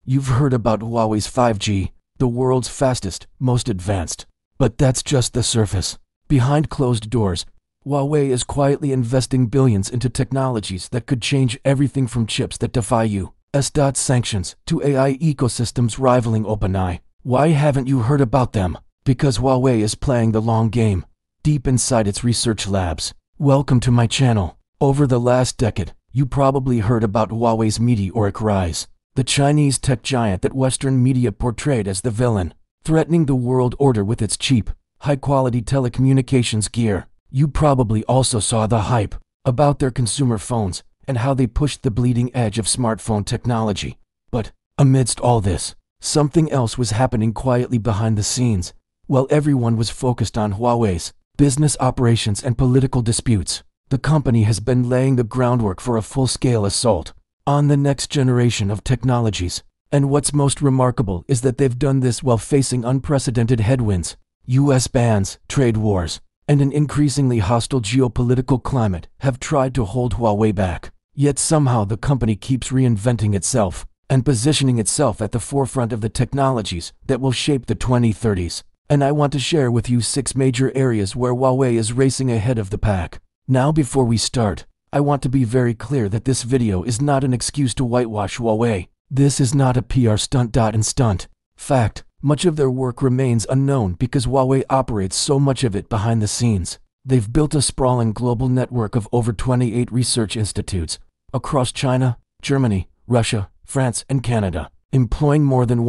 You've heard about Huawei's 5G, the world's fastest, most advanced. But that's just the surface. Behind closed doors, Huawei is quietly investing billions into technologies that could change everything from chips that defy U.S. sanctions to AI ecosystems rivaling OpenAI. Why haven't you heard about them? Because Huawei is playing the long game, deep inside its research labs. Welcome to my channel. Over the last decade, you probably heard about Huawei's meteoric rise, the Chinese tech giant that Western media portrayed as the villain, threatening the world order with its cheap, high-quality telecommunications gear. You probably also saw the hype about their consumer phones and how they pushed the bleeding edge of smartphone technology. But amidst all this, something else was happening quietly behind the scenes. While everyone was focused on Huawei's business operations and political disputes, the company has been laying the groundwork for a full-scale assault on the next generation of technologies. And what's most remarkable is that they've done this while facing unprecedented headwinds, U.S. bans, trade wars, and an increasingly hostile geopolitical climate have tried to hold Huawei back. Yet somehow the company keeps reinventing itself and positioning itself at the forefront of the technologies that will shape the 2030s. And I want to share with you 6 major areas where Huawei is racing ahead of the pack. Now, before we start, I want to be very clear that this video is not an excuse to whitewash Huawei. This is not a PR stunt. Fact, much of their work remains unknown because Huawei operates so much of it behind the scenes. They've built a sprawling global network of over 28 research institutes across China, Germany, Russia, France, and Canada, employing more than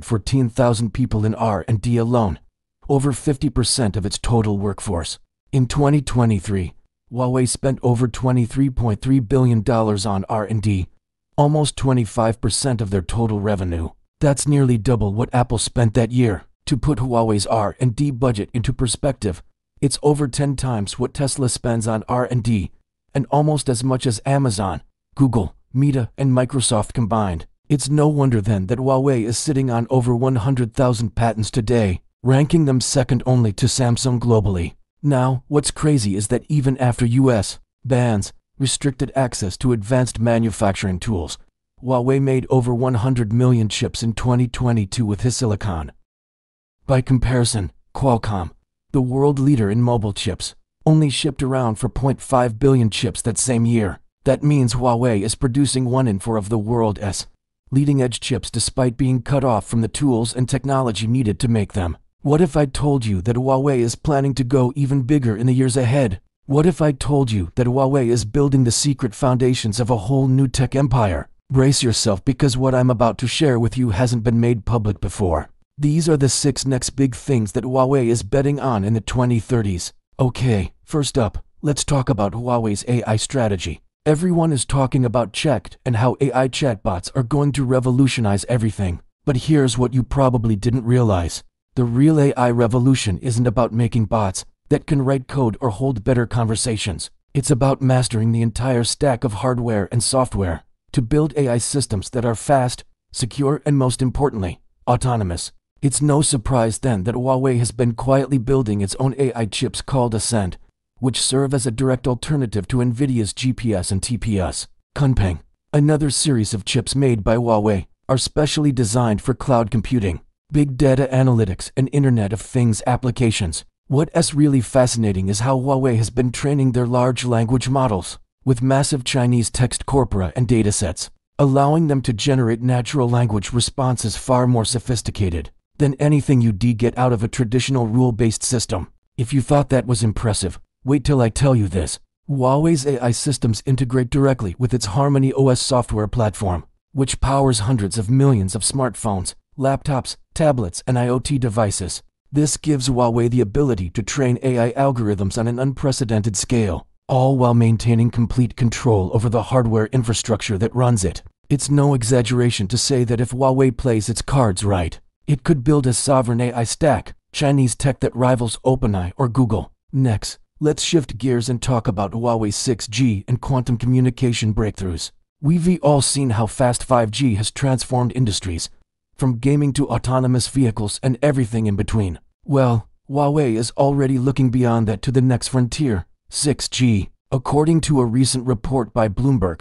114,000 people in R&D alone, over 50% of its total workforce. In 2023, Huawei spent over $23.3 billion on R&D, almost 25% of their total revenue. That's nearly double what Apple spent that year. To put Huawei's R&D budget into perspective, it's over 10 times what Tesla spends on R&D, and almost as much as Amazon, Google, Meta, and Microsoft combined. It's no wonder then that Huawei is sitting on over 100,000 patents today, ranking them second only to Samsung globally. Now, what's crazy is that even after U.S. bans restricted access to advanced manufacturing tools, Huawei made over 100 million chips in 2022 with his silicon. By comparison, Qualcomm, the world leader in mobile chips, only shipped around 4.5 billion chips that same year. That means Huawei is producing 1 in 4 of the world's leading-edge chips despite being cut off from the tools and technology needed to make them. What if I told you that Huawei is planning to go even bigger in the years ahead? What if I told you that Huawei is building the secret foundations of a whole new tech empire? Brace yourself, because what I'm about to share with you hasn't been made public before. These are the 6 next big things that Huawei is betting on in the 2030s. Okay, first up, let's talk about Huawei's AI strategy. Everyone is talking about Checked and how AI chatbots are going to revolutionize everything. But here's what you probably didn't realize. The real AI revolution isn't about making bots that can write code or hold better conversations. It's about mastering the entire stack of hardware and software to build AI systems that are fast, secure, and most importantly, autonomous. It's no surprise then that Huawei has been quietly building its own AI chips called Ascend, which serve as a direct alternative to NVIDIA's GPS and TPS. Kunpeng, another series of chips made by Huawei, are specially designed for cloud computing, big data analytics, and Internet of Things applications. What's really fascinating is how Huawei has been training their large language models with massive Chinese text corpora and datasets, allowing them to generate natural language responses far more sophisticated than anything you'd get out of a traditional rule-based system. If you thought that was impressive, wait till I tell you this. Huawei's AI systems integrate directly with its Harmony OS software platform, which powers hundreds of millions of smartphones, laptops, tablets, and IoT devices. This gives Huawei the ability to train AI algorithms on an unprecedented scale, all while maintaining complete control over the hardware infrastructure that runs it. It's no exaggeration to say that if Huawei plays its cards right, it could build a sovereign AI stack, Chinese tech that rivals OpenAI or Google. Next, let's shift gears and talk about Huawei's 6G and quantum communication breakthroughs. We've all seen how fast 5G has transformed industries, from gaming to autonomous vehicles and everything in between. Well, Huawei is already looking beyond that to the next frontier, 6G. According to a recent report by Bloomberg,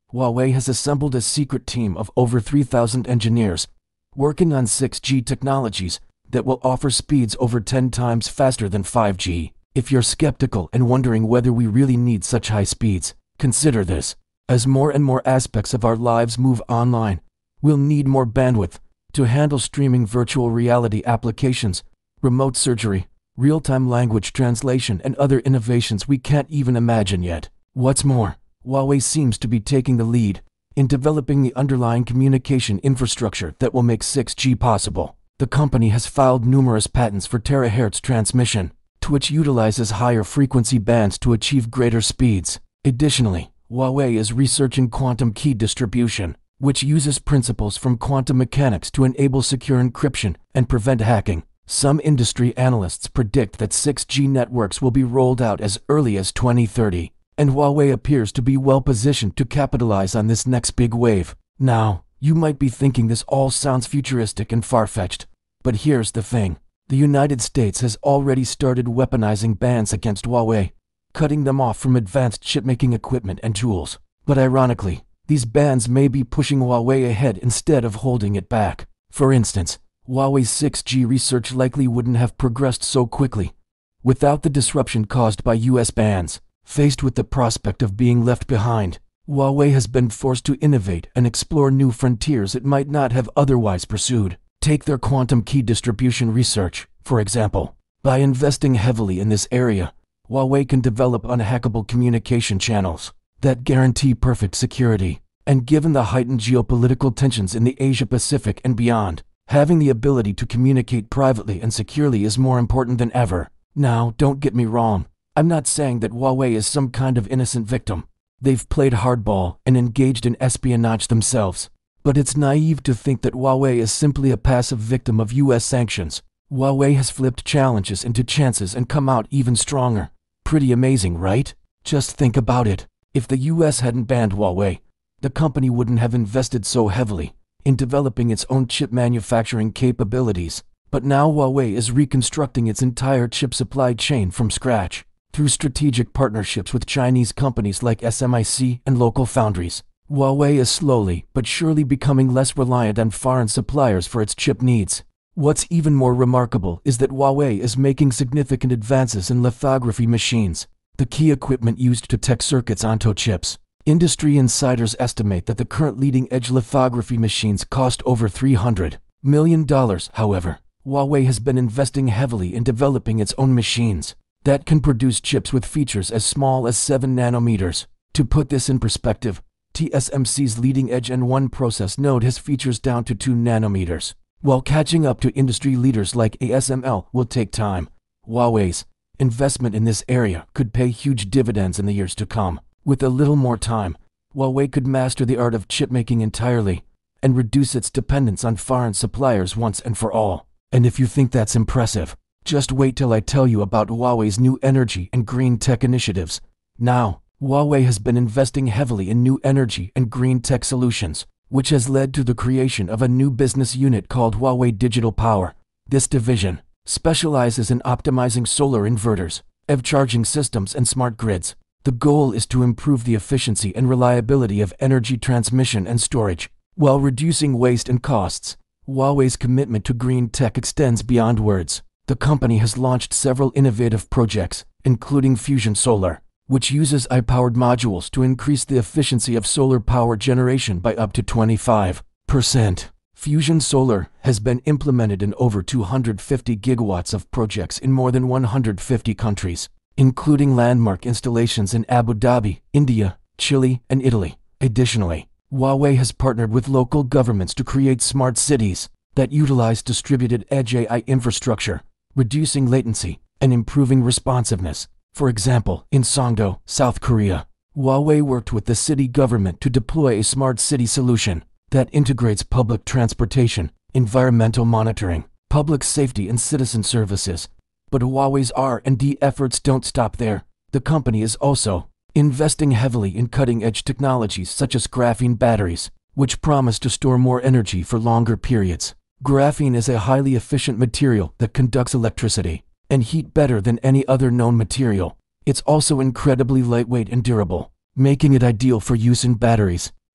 Huawei has assembled a secret team of over 3,000 engineers working on 6G technologies that will offer speeds over 10 times faster than 5G. If you're skeptical and wondering whether we really need such high speeds, consider this. As more and more aspects of our lives move online, we'll need more bandwidth to handle streaming virtual reality applications, remote surgery, real-time language translation, and other innovations we can't even imagine yet. What's more, Huawei seems to be taking the lead in developing the underlying communication infrastructure that will make 6G possible. The company has filed numerous patents for terahertz transmission, which utilizes higher frequency bands to achieve greater speeds. Additionally, Huawei is researching quantum key distribution, which uses principles from quantum mechanics to enable secure encryption and prevent hacking. Some industry analysts predict that 6G networks will be rolled out as early as 2030, and Huawei appears to be well positioned to capitalize on this next big wave. Now, you might be thinking this all sounds futuristic and far-fetched, but here's the thing. The United States has already started weaponizing bans against Huawei, cutting them off from advanced chipmaking equipment and tools. But ironically, these bans may be pushing Huawei ahead instead of holding it back. For instance, Huawei's 6G research likely wouldn't have progressed so quickly without the disruption caused by US bans. Faced with the prospect of being left behind, Huawei has been forced to innovate and explore new frontiers it might not have otherwise pursued. Take their quantum key distribution research, for example. By investing heavily in this area, Huawei can develop unhackable communication channels that guarantee perfect security. And given the heightened geopolitical tensions in the Asia-Pacific and beyond, having the ability to communicate privately and securely is more important than ever. Now, don't get me wrong. I'm not saying that Huawei is some kind of innocent victim. They've played hardball and engaged in espionage themselves. But it's naive to think that Huawei is simply a passive victim of US sanctions. Huawei has flipped challenges into chances and come out even stronger. Pretty amazing, right? Just think about it. If the US hadn't banned Huawei, the company wouldn't have invested so heavily in developing its own chip manufacturing capabilities. But now Huawei is reconstructing its entire chip supply chain from scratch through strategic partnerships with Chinese companies like SMIC and local foundries. Huawei is slowly but surely becoming less reliant on foreign suppliers for its chip needs. What's even more remarkable is that Huawei is making significant advances in lithography machines, the key equipment used to tech circuits onto chips. Industry insiders estimate that the current leading-edge lithography machines cost over $300 million. However, Huawei has been investing heavily in developing its own machines that can produce chips with features as small as 7 nanometers. To put this in perspective, TSMC's leading-edge N1 process node has features down to 2 nanometers. While catching up to industry leaders like ASML will take time, Huawei's investment in this area could pay huge dividends in the years to come. With a little more time, Huawei could master the art of chipmaking entirely and reduce its dependence on foreign suppliers once and for all. And if you think that's impressive, just wait till I tell you about Huawei's new energy and green tech initiatives. Now, Huawei has been investing heavily in new energy and green tech solutions, which has led to the creation of a new business unit called Huawei Digital Power. This division specializes in optimizing solar inverters, EV charging systems, and smart grids. The goal is to improve the efficiency and reliability of energy transmission and storage, while reducing waste and costs. Huawei's commitment to green tech extends beyond words. The company has launched several innovative projects, including Fusion Solar, which uses AI-powered modules to increase the efficiency of solar power generation by up to 25%. Fusion Solar has been implemented in over 250 gigawatts of projects in more than 150 countries, including landmark installations in Abu Dhabi, India, Chile, and Italy. Additionally, Huawei has partnered with local governments to create smart cities that utilize distributed edge AI infrastructure, reducing latency and improving responsiveness. For example, in Songdo, South Korea, Huawei worked with the city government to deploy a smart city solution that integrates public transportation, environmental monitoring, public safety, and citizen services. But Huawei's R&D efforts don't stop there. The company is also investing heavily in cutting-edge technologies such as graphene batteries, which promise to store more energy for longer periods. Graphene is a highly efficient material that conducts electricity and heat better than any other known material. It's also incredibly lightweight and durable, making it ideal for use in batteries,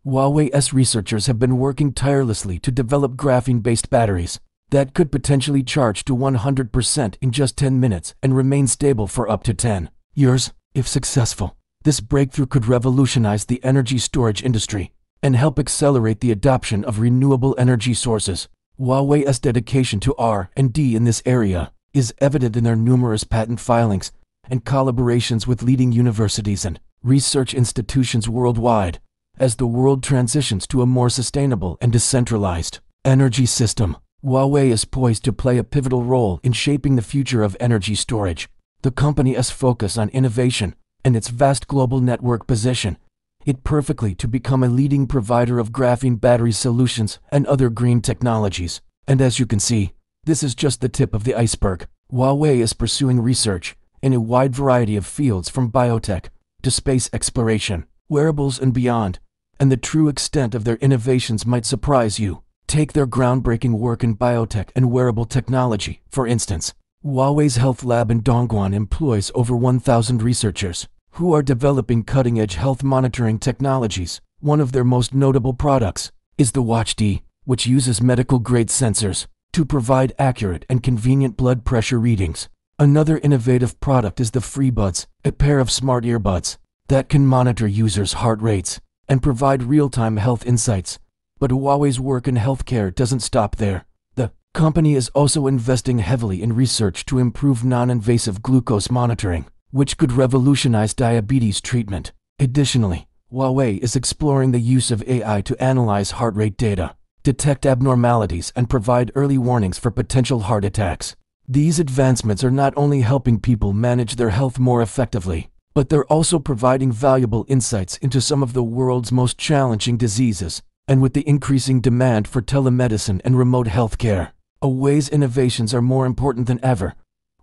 Huawei's researchers have been working tirelessly to develop graphene-based batteries that could potentially charge to 100% in just 10 minutes and remain stable for up to 10 years. If successful, this breakthrough could revolutionize the energy storage industry and help accelerate the adoption of renewable energy sources. Huawei's dedication to R&D in this area is evident in their numerous patent filings and collaborations with leading universities and research institutions worldwide. As the world transitions to a more sustainable and decentralized energy system, Huawei is poised to play a pivotal role in shaping the future of energy storage. The company's focus on innovation and its vast global network position it perfectly to become a leading provider of graphene battery solutions and other green technologies. And as you can see, this is just the tip of the iceberg. Huawei is pursuing research in a wide variety of fields from biotech to space exploration, wearables and beyond, and the true extent of their innovations might surprise you. Take their groundbreaking work in biotech and wearable technology, for instance. Huawei's health lab in Dongguan employs over 1,000 researchers who are developing cutting-edge health monitoring technologies. One of their most notable products is the Watch D, which uses medical-grade sensors to provide accurate and convenient blood pressure readings. Another innovative product is the FreeBuds, a pair of smart earbuds that can monitor users' heart rates and provide real-time health insights. But Huawei's work in healthcare doesn't stop there. The company is also investing heavily in research to improve non-invasive glucose monitoring, which could revolutionize diabetes treatment. Additionally, Huawei is exploring the use of AI to analyze heart rate data, detect abnormalities, and provide early warnings for potential heart attacks. These advancements are not only helping people manage their health more effectively, but they're also providing valuable insights into some of the world's most challenging diseases. And with the increasing demand for telemedicine and remote healthcare, Huawei's innovations are more important than ever.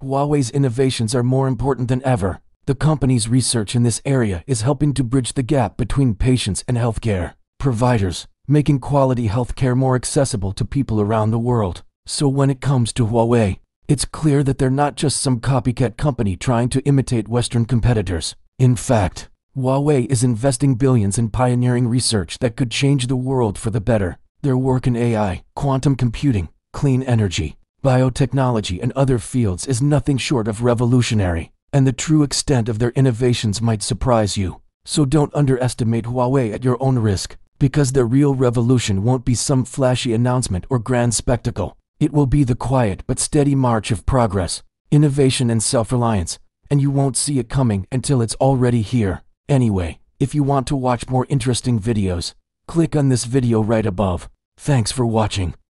The company's research in this area is helping to bridge the gap between patients and healthcare providers, making quality healthcare more accessible to people around the world. So when it comes to Huawei, it's clear that they're not just some copycat company trying to imitate Western competitors. In fact, Huawei is investing billions in pioneering research that could change the world for the better. Their work in AI, quantum computing, clean energy, biotechnology, and other fields is nothing short of revolutionary, and the true extent of their innovations might surprise you. So don't underestimate Huawei at your own risk, because their real revolution won't be some flashy announcement or grand spectacle. It will be the quiet but steady march of progress, innovation, and self-reliance, and you won't see it coming until it's already here. Anyway, if you want to watch more interesting videos, click on this video right above. Thanks for watching.